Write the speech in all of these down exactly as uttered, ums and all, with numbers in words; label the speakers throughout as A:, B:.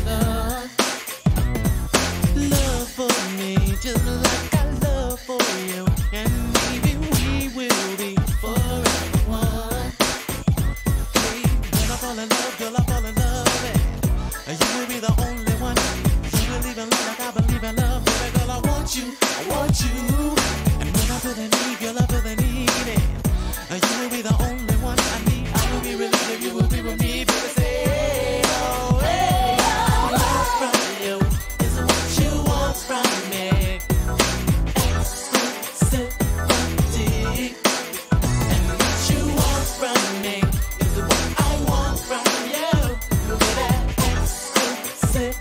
A: love. Love for me, just like I love for you. And maybe we will be forever one. Hey, when I fall in love, girl, I fall in love. And you will be the only one. You believe in love like I believe in love. Baby girl, I want you, I want you. And when I feel the need, girl, I feel the need. And you will be the only one I need. I will be relieved if you will be with me. Baby, say, hey, oh, hey, oh. Love from you is what you want from me. Exclusivity. And what you want from me is what I want from you. Baby, exclusivity.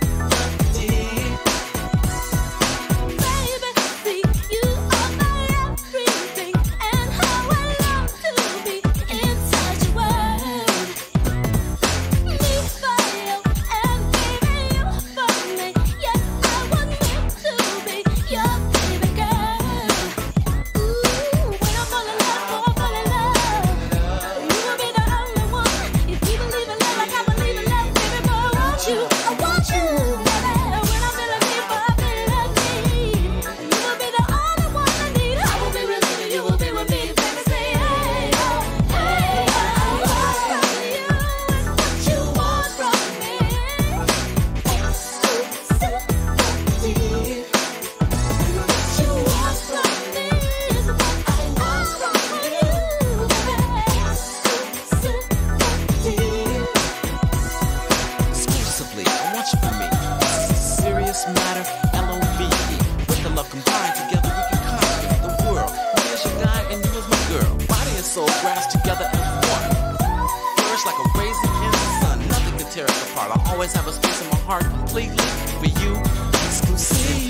B: Baby, see, you are my everything, and how I long to be in such a world. Me for you, and baby, you for me. Yes, I want me to be your baby girl. Ooh, when I fall in love, oh, I fall in love. You will be the only one. If you believe in love like I believe in love, baby boy, I want you, I want you, baby. When I feel a need, boy, I feel a need. You will be the only one I need. I will be with you, you will be with me. Baby, say, hey, oh, hey, oh. Love from you is what you want from me. Exclusivity. What you want from me is what I want from you, baby. Exclusivity.
A: Exclusively, I want you for me. This is a serious matter, L O V E. With the love combined together, we can conquer the world. Me as your guy and you as my girl. Body and soul grasp together as one. Flourish like a raisin in the sun. Nothing can tear us apart. I'll always have a space in my heart completely for you. Exclusivity.